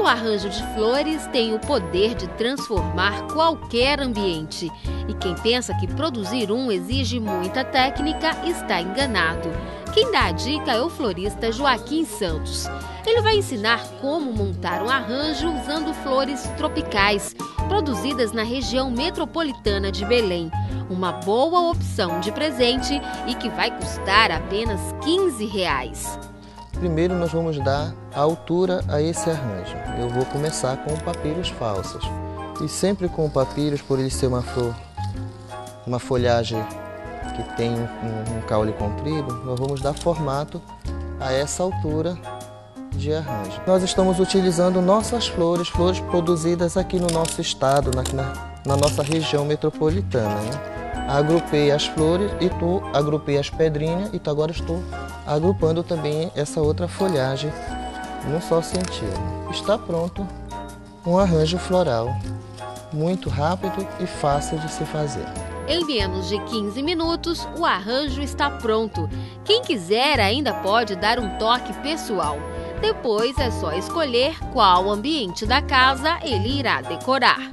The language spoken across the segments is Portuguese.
arranjo de flores tem o poder de transformar qualquer ambiente. E quem pensa que produzir um exige muita técnica está enganado. Quem dá a dica é o florista Joaquim Santos. Ele vai ensinar como montar um arranjo usando flores tropicais, produzidas na região metropolitana de Belém. Uma boa opção de presente e que vai custar apenas R$15. Primeiro nós vamos dar a altura a esse arranjo. Eu vou começar com papiros falsos. E sempre com papiros, por ele ser uma flor, uma folhagem que tem um caule comprido, nós vamos dar formato a essa altura de arranjo. Nós estamos utilizando nossas flores produzidas aqui no nosso estado, na nossa região metropolitana, né? Agrupei as flores e agrupei as pedrinhas e agora estou agrupando também essa outra folhagem num só sentido. Está pronto um arranjo floral, muito rápido e fácil de se fazer. Em menos de 15 minutos, o arranjo está pronto. Quem quiser ainda pode dar um toque pessoal. Depois é só escolher qual ambiente da casa ele irá decorar.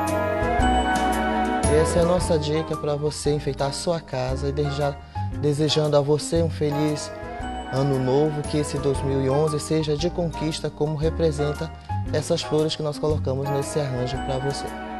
Essa é a nossa dica para você enfeitar a sua casa e desejando a você um feliz ano novo, que esse 2011 seja de conquista como representa essas flores que nós colocamos nesse arranjo para você.